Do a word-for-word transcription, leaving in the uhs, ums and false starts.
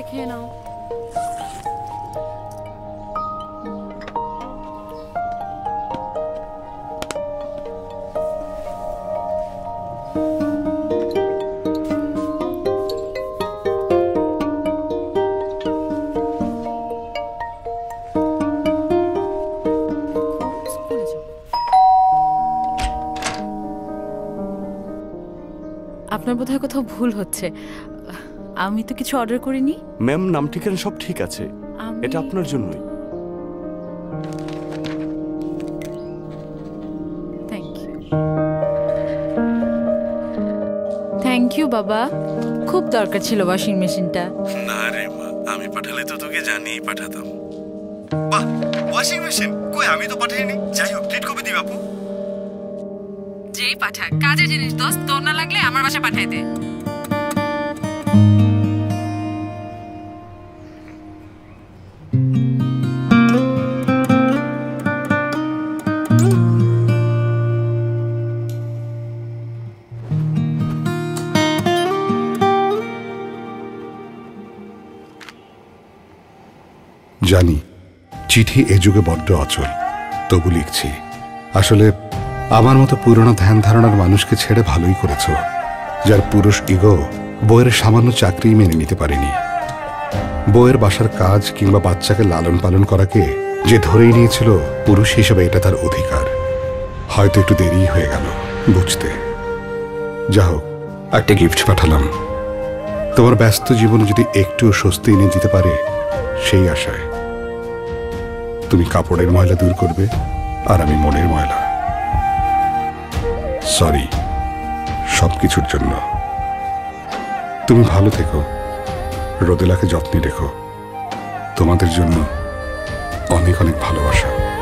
খেয়ে নাও। আপনার বোধহয় কোথাও ভুল হচ্ছে, আমি তো কিছু অর্ডার করিনি। ম্যাম, নাম ঠিকানা সব ঠিক আছে, এটা আপনার জন্যই। Thank you. থ্যাংক ইউ বাবা, খুব দরকার ছিল ওয়াশিং মেশিনটা। না রে মা, আমি পাঠালে তো তোকে জানিয়েই পাঠাতাম। বাহ, ওয়াশিং মেশিন কই? আমি তো পাঠাইনি। যাই হোক, ট্রিট কবে দিবা আপু? যেই পাঠা, কাজের জিনিস দোস্ত, তোর না লাগলে আমার বাসায় পাঠাই দে। জানি চিঠি এ যুগে বড্ড অচল, তবু লিখছি। আসলে আমার মতো পুরনো ধ্যান ধারণার মানুষকে ছেড়ে ভালোই করেছ, যার পুরুষ ইগো বইয়ের সামান্য চাকরি মেনে নিতে পারেনি। বইয়ের বাসার কাজ কিংবা বাচ্চাকে লালন পালন করাকে যে ধরেই নিয়েছিল পুরুষ হিসেবে এটা তার অধিকার। হয়তো একটু দেরি হয়ে গেল বুঝতে। যা হোক, একটা গিফট পাঠালাম। তোমার ব্যস্ত জীবনে যদি একটু স্বস্তি এনে দিতে পারে সেই আশায়। তুমি কাপড়ের ময়লা দূর করবে আর আমি মনের ময়লা। সরি সবকিছুর জন্য। তুমি ভালো থেকো, রোদেলাকে যত্নে রেখো। তোমাদের জন্য অনেক অনেক ভালোবাসা।